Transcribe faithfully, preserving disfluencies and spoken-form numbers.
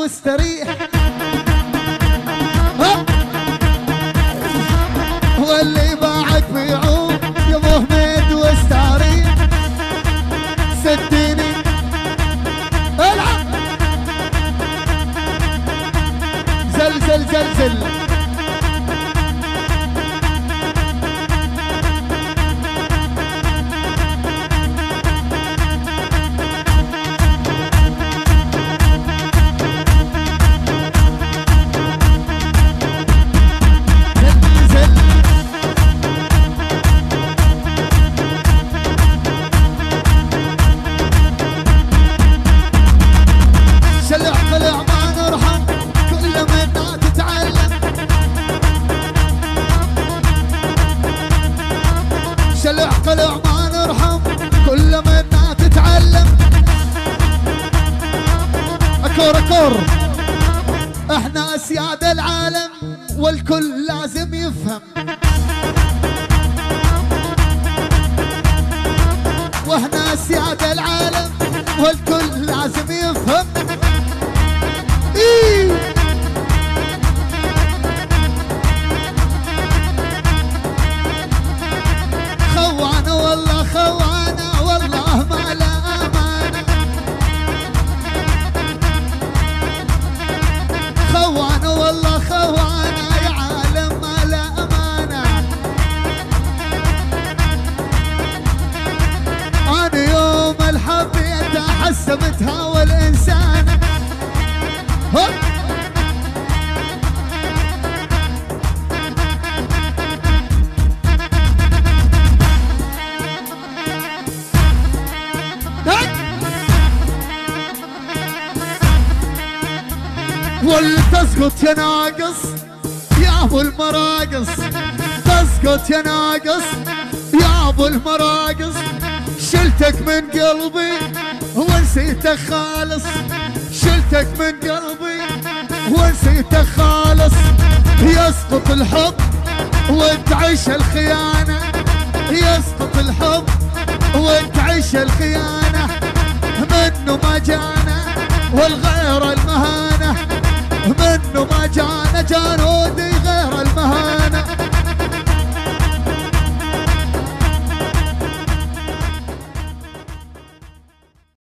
واستريح. واللي باعك بيعوم يا ابو حميد واستريح. سديني العب زل زل زل زل. العقل ما نرحم كل منا تتعلم. اكور اكور احنا اسياد العالم والكل لازم يفهم. واحنا اسياد العالم والكل لازم يفهم. إيه خوانا والله خوانا والله ما لا أمانة. خوانا والله خوانا يا عالم ما لا أمانة. أنا يوم الحبيت حسبتها والإنسان هوب والتسقط يا ناقص يا ابو المراقص. تسقط يا ناقص يا ابو المراقص. شلتك من قلبي ونسيتك خالص. شلتك من قلبي ونسيتك خالص. يسقط الحب وتعيش الخيانة. يسقط الحب وتعيش الخيانة. منه ما جانا والغير المهانة. منه ما جانا جانودي غير المهانة.